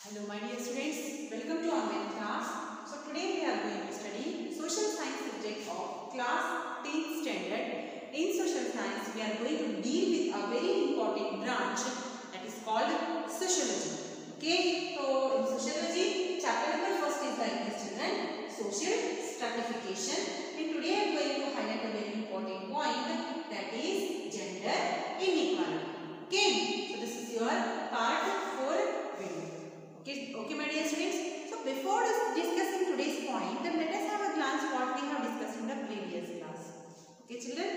Hello my dear students, welcome to online class. So today we are going to study social science subject of class 10th standard. In social science we are going to deal with a very important branch that is called sociology. Okay, so in sociology chapter number first is like this children, social stratification. And today I am going to highlight a very important point, that is gender inequality. Okay, so this is your part 4 video. Okay, my dear students. So before discussing today's point, then let us have a glance what we have discussed in the previous class. Okay, children.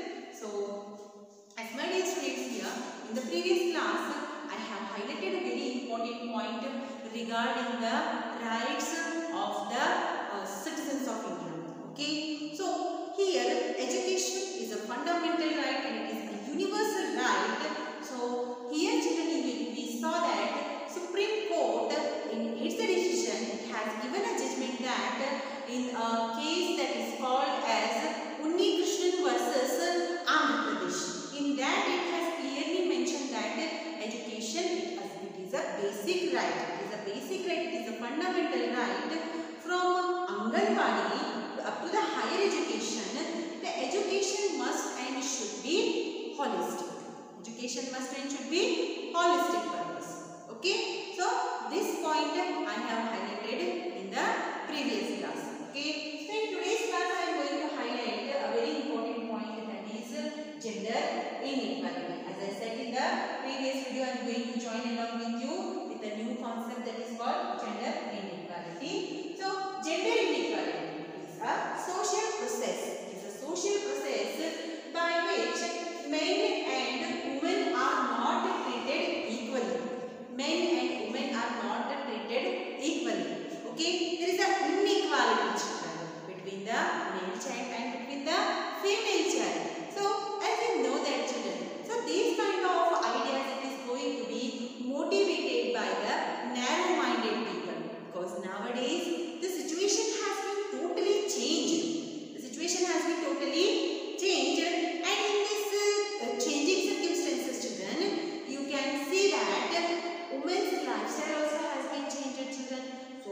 So as my dear students here, in the previous class, I have highlighted a very important point regarding the rights of the citizens of India. Okay. So here, education is a fundamental right and it is a universal right. So here, children, we saw that Supreme Court in its decision has given a judgment that in a case that is called as Unni Krishnan versus Andhra Pradesh. In that it has clearly mentioned that education it is a basic right. It is a basic right. It is a fundamental right from Anganwadi up to the higher education. The education must and should be holistic. Education must and should be holistic purpose. Okay, so this point I have highlighted in the previous class. Okay, so in today's class I am going to highlight a very important point, that is gender inequality. As I said in the previous video, I am going to join along with you with a new concept that is called gender inequality. So gender inequality is a social process. It is a social process by which men and women are not treated equally. Men and women are not treated equally. Okay, there is an inequality between the male child and between the female child. So as you know that children, so these kind of ideas it is going to be motivated by the narrow-minded people, because nowadays the situation has been totally changed. The situation has been totally changed, and in this changing circumstances, children, you can see that women's lifestyle also has been changed, children.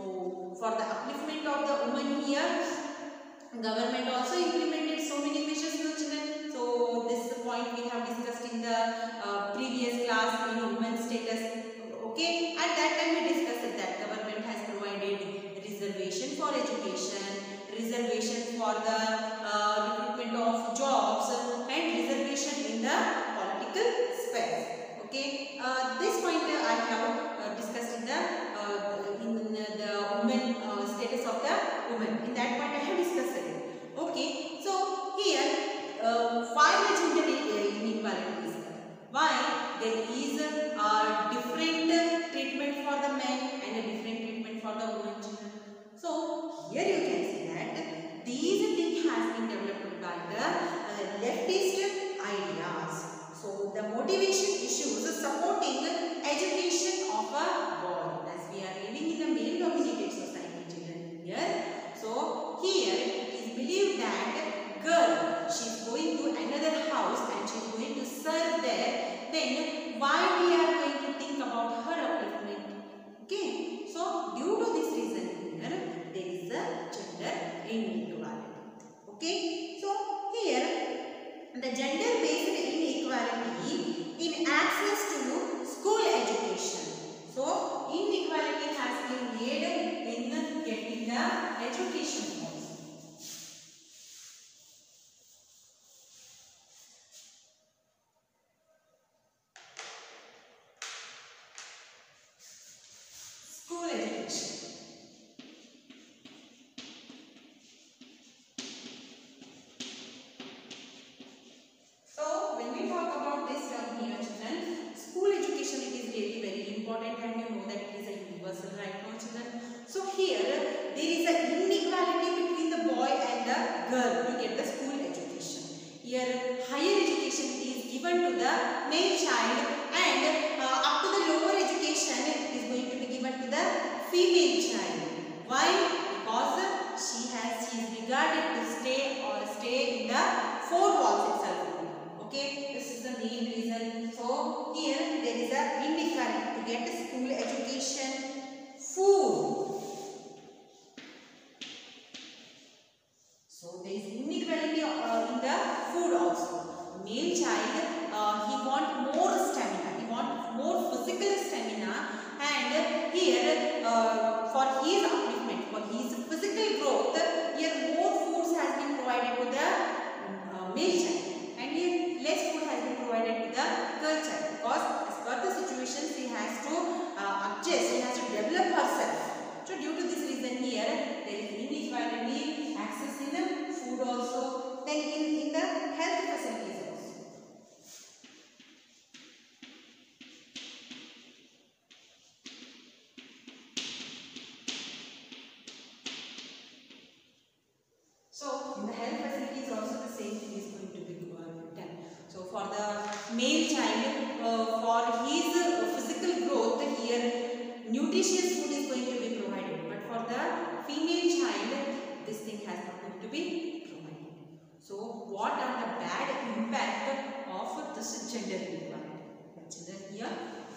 So for the upliftment of the woman here, government also implemented so many measures, children. So this point we have discussed in the previous class, women's status. Okay, at that time we discussed that government has provided reservation for education, reservation for the recruitment of jobs, and reservation in the political sphere. Okay, this point I have discussed in the women status of the woman. In that point I have discussed it. Okay, so here why the gender inequality is there? Why there is a different treatment for the men and a different treatment for the women, children. So here you can see that these things has been developed by the leftist ideas. So the motivation issues supporting education of a boy, as we are living in a male-dominated society, children. Here, so here it is believed that girl, she is going to another house and she is going to serve there. Then why we are going to think about her upliftment? Okay, so due to this reason here there is a gender inequality. Okay, so here the gender-based inequality in access to school education. So inequality has been made in getting the education also. School education. So when we talk about this term here, children, school education it is really very important, and you know that it is a universal right now, children. So here there is an inequality between the boy and the girl to get the school education. Here higher education is given to the male child, and up to the lower education it is going to be given to the female child. Why? Because she is regarded to stay in the four walls itself. Okay, this is the main reason. So here there is a inequality to get school education male child for his physical growth, here nutritious food is going to be provided, but for the female child this thing has not going to be provided. So what are the bad impact of this gender inequality? Consider here.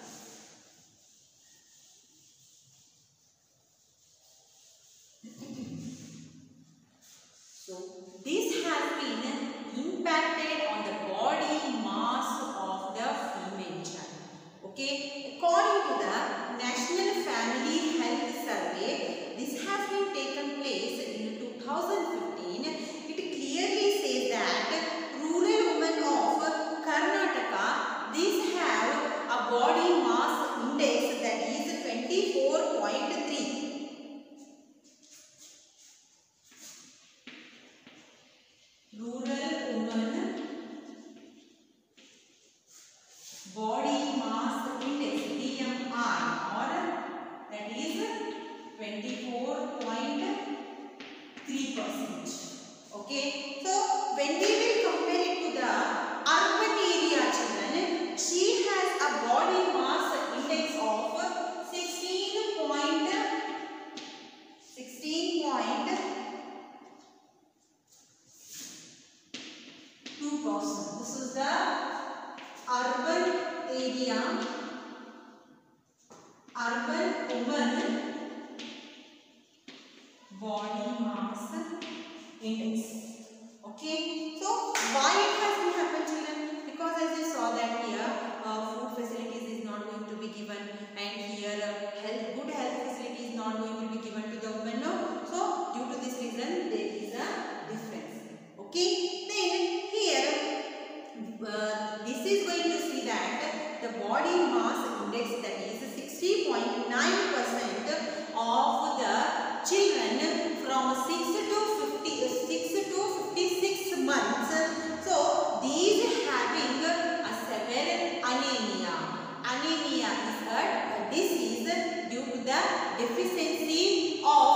So this has been impacted on the body mass of the female child. Okay, according to the National Family Health Survey, this has been taken place in 2015. It clearly says that rural women of Karnataka, these have a body mass index that is 24.3. Rural women body mass index BMI, or that is 24.3%. Okay, so when we will compare it to the urban area children, she has a body mass index of 16.2%. This is the urban area, urban woman body mass index. Okay, so why it has been happened children? Because as you saw that here food facilities is not going to be given, and here good health facility is not going to be given to the women. No? So due to this reason there is a difference. Okay, then here this is going to see that the body mass index, that is 60.9% of the children from 6 to 56 months. So these having a severe anemia. Anemia is a disease due to the deficiency of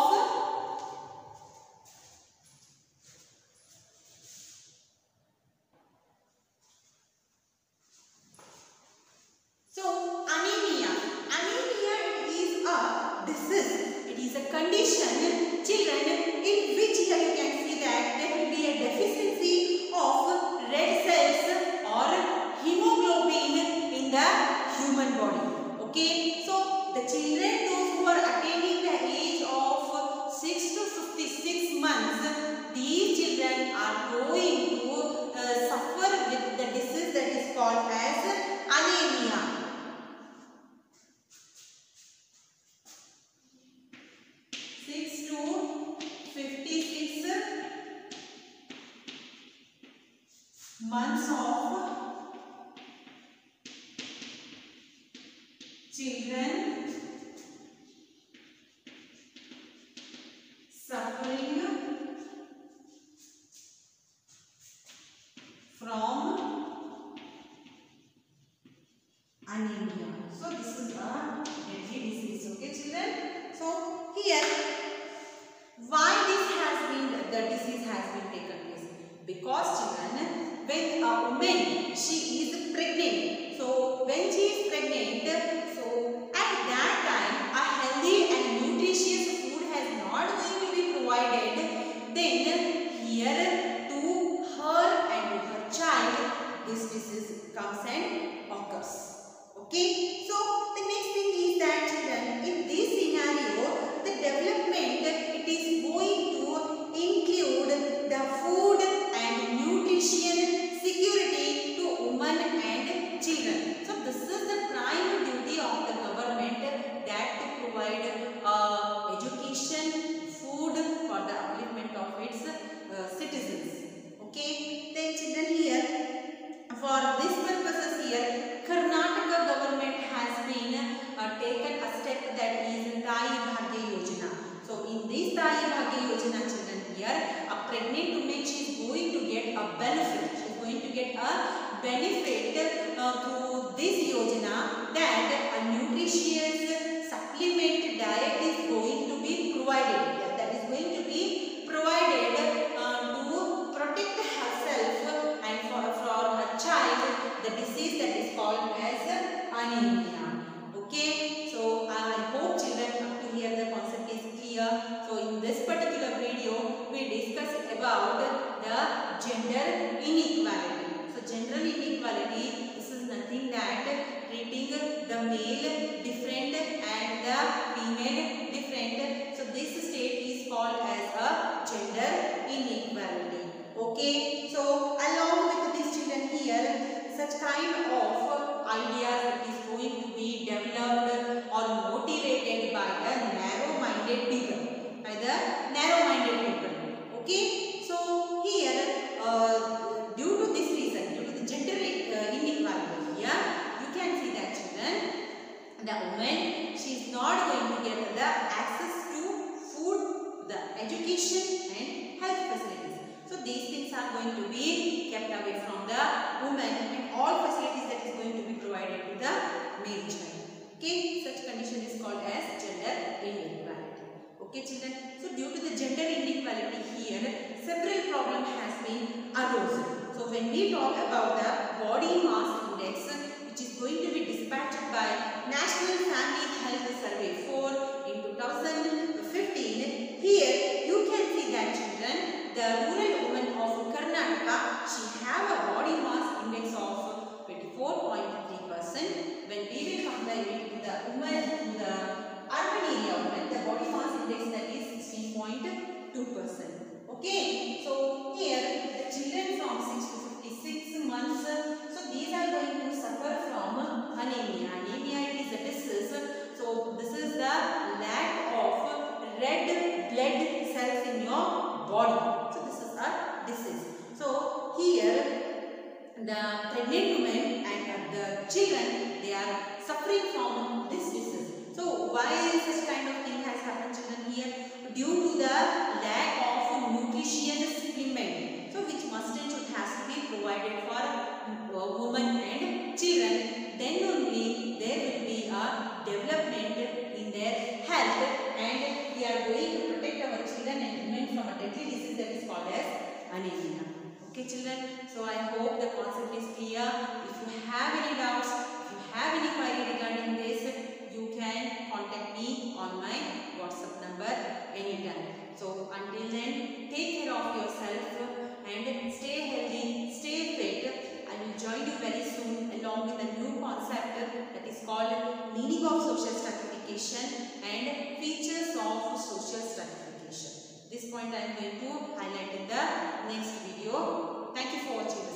condition children in which here you can see that there will be a deficiency of red cells or hemoglobin in the human body. Okay, so the children, those who are attaining the age of 6 to 56 months, these children are going to suffer with the disease that is called as anemia. Months of children suffering from anemia. So this is a deadly disease. Okay children. So here why the disease has been taken place? Because children, when a woman, she is pregnant. So when she is pregnant, so at that time a healthy and nutritious food has not going to be provided. Then here to her and to her child this disease comes and occurs. Okay. So the next thing is that children, in this scenario the development, it is going to include the food and nutrition security to women and children. So this is the prime duty of the government, that to provide education, food for the upliftment of its citizens. Okay, then children, here for this purposes here Karnataka government has been taken a step, that is Dai Bhagya Yojana. So in this Dai Bhagya Yojana children, here a pregnant woman, she is going to get a benefit. She is going to get a benefit through this Yojana, that a nutritious supplement diet is going to be provided. That is going to be provided to protect herself and for her child the disease anemia. Okay, so I hope children up to here the concept is clear. So in this particular video we discussed about the gender inequality. So gender inequality, this is nothing that treating the male different and the female different. So this state is called as a gender inequality. Okay, so along with these children here, such kind of ideas that is going to be developed or motivated by the narrow-minded people. Okay, so here due to this reason, due to the gender inequality here, you can see that children, the woman, she is not going to get the access to food, the education and health facilities. So these things are going to be kept away from the woman, and all facilities that is going to be provided to the male child. Okay, such condition is called as gender inequality. Okay children, so due to the gender inequality here, several problems has been arose. So when we talk about the body mass index, which is going to be dispatched by National Family Health Survey 4 in 2015, here you can see that children, the rural woman of Karnataka, she have a body mass index of 24.3%. When we will compare it to the woman, to the urban area woman, the body mass index that is 16.2%. Okay, so here the children from 6 to 56 months, so these are going to suffer from anemia. Anemia is a disease. So this is the lack of red blood cells in your body. So this is a disease. So here the pregnant women and the children, they are suffering from this disease. So why such kind of thing has happened children here? Due to the lack of nutrition supplement. So which must and should has to be provided for women and children. Then only there will be a development in their health, and we are going to protect our children and women from a deadly disease that is called as anemia. Okay children, so I hope the concept is clear. If you have any doubts, if you have any query regarding this, you can contact me on my WhatsApp number anytime. So until then, take care of yourself and stay healthy, stay fit. I will join you very soon along with a new concept that is called meaning of social stratification and features of social stratification. This point I am going to highlight in the next video. Thank you for watching this.